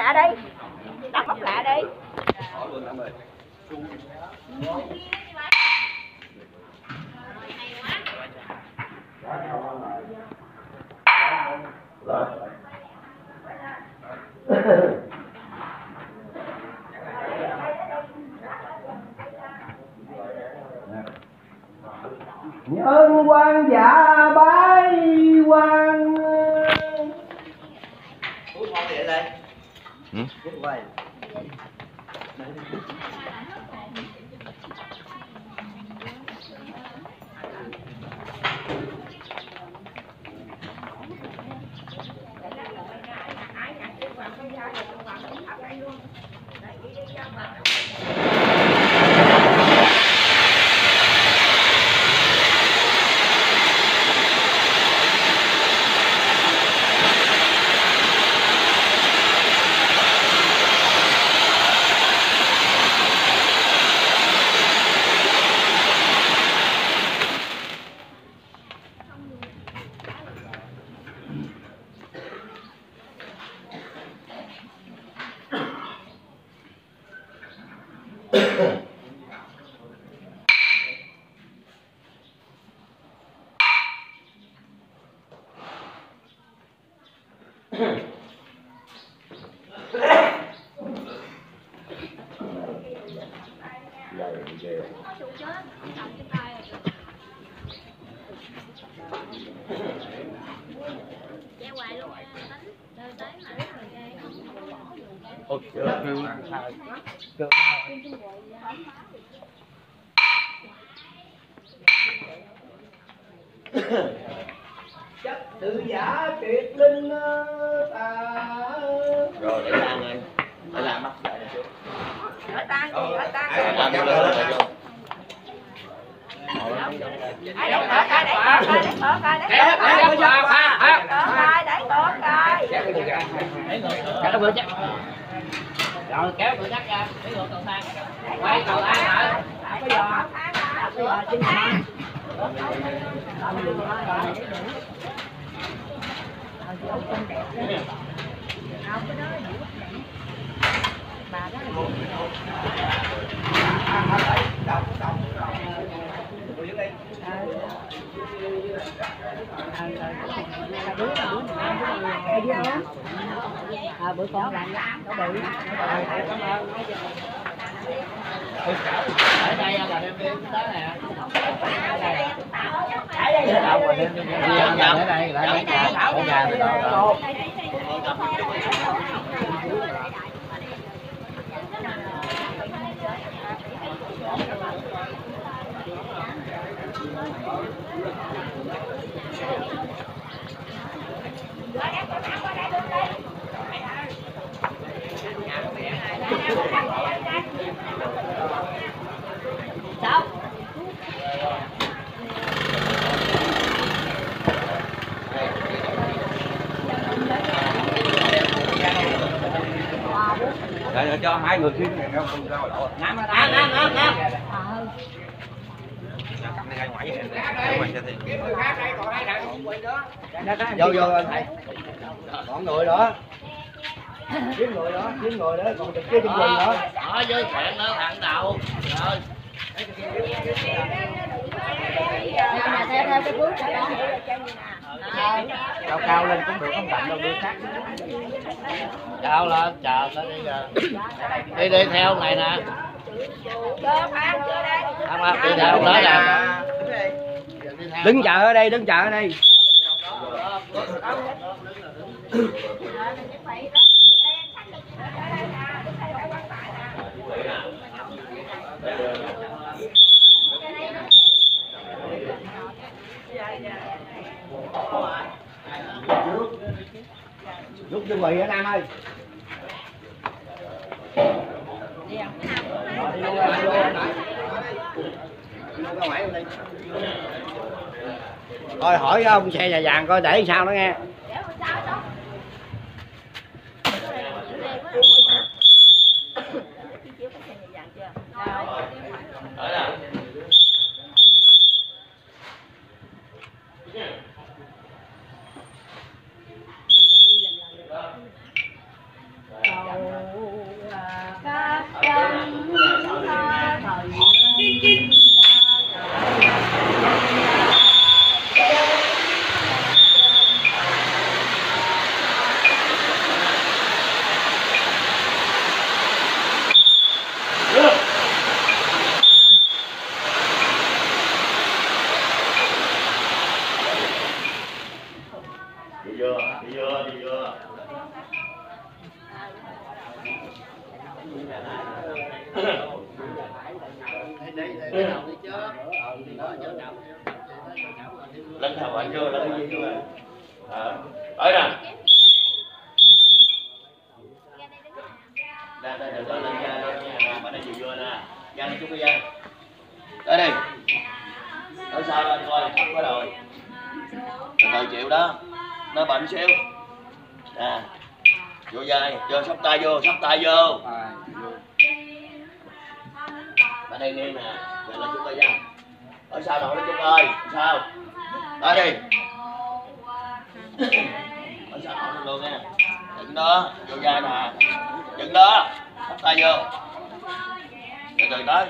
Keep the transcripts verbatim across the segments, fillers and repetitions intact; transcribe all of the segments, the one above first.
lạ đi. Đặt bóc lạ đi. Nhân quan dạ bái quan. Uống ngon vậy đây. Ừ. Uống quay. Ôi trời ơi. Chất tự giả tuyệt linh ta. Rồi để Lan ơi. Để Lan bắt lại chút. Ở tan gì ở tan. Làm vô lên rồi vô. Ai để thở coi, để thở coi, để thở coi, để thở coi. Để thở coi, để thở coi. Chắc nó vừa chắc. Rồi kéo cửa chắc ra, cái ngược cầu thang. Quay cầu thang hả? Cái giò. Giò chứ hả? Bà đó à, bữa con làm nó bị cảm ơn. Ở đây là đem đi tới nè. Đâu mà đem đi ở đây lại ở nhà ở nhà thì đó. Sao? Để cho hai người kia này không ra ngoài đổ. Nam nam nam nam nam. Cầm này ra ngoài vậy. Để ngoài cho thì. Vô vô thầy. Còn người đó. Kiếm người đó, kiếm người đó, còn được cái chân quần đó. Ở dưới chuyện đó thằng đầu. Rồi. Theo theo cái bước cho con. Cao cao lên cũng được, không mạnh đâu, đưa sát. Cao lên, chờ tới bây giờ. Đi đi theo này nè. Không không, đi theo đó nè. Đứng chờ ở đây, đứng chờ ở đây. Rút chuẩn bị ở Nam ơi. Thôi hỏi ông xe nhà vàng coi để sao nó nghe. Đi vô, đi vô, đi vô. Lên thầu anh chưa, lên cái gì chưa? Ờ, tới nè. Đây, đây, đây, lên nha, lên nha, bà đây vừa vô nè. Ra đi chút đi ra. Tới đi. Tới sau lên coi, sắp có rồi. Từ từ chịu đó. Nó bệnh xíu. Nè. Vô vai, vô sóc tay vô, sóc tay vô. Bà đây nghe nè, giờ lên chút đi ra. Ở sau nội nó chút ơi, sao? Tới đi. Ở sau nội luôn nha. Đứng đó, vô vai nè. Đứng đó, sóc tay vô. Từ từ tới.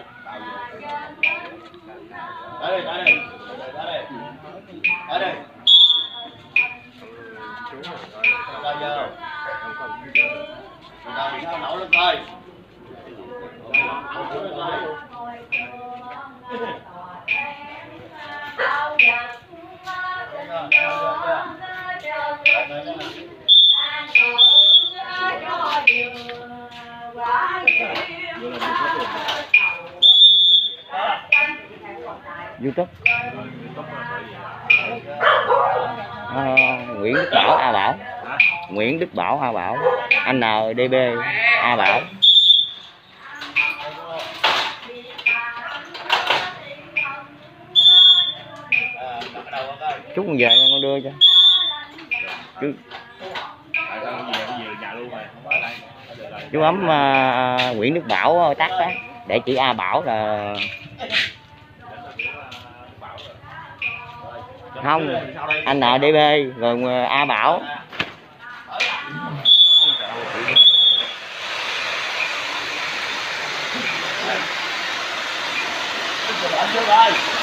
Tới đi, tới đi. Tới đi. Tới đi. Sóc tay vô. Từ từ sao nổi lên coi. YouTube. À, Nguyễn Đức Bảo A Bảo. Nguyễn Đức Bảo A Bảo. Anh en đê bê A Bảo. Chút con về con đưa cho. Chú, chú ấm uh, Nguyễn Đức Bảo tắt đó để chỉ A Bảo là không, anh en đê bê rồi A Bảo. Rồi.